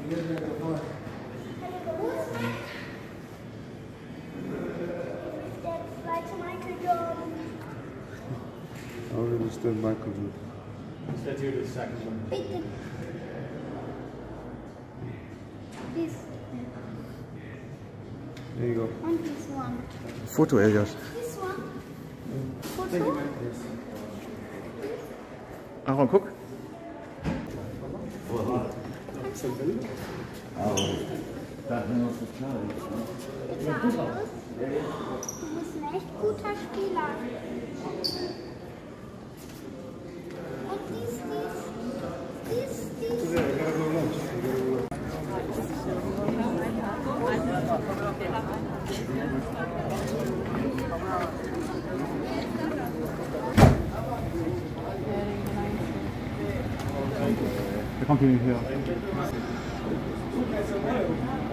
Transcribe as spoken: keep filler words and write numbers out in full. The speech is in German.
I don't understand Michael Jordan. Let's do the second one. Bitte. This. There you go. And this one. Photo, Elias. This one. Photo. Aaron, guck. Du bist ein echt guter Spieler. Und dies, dies, dies, dies. Da kommt hier nicht her.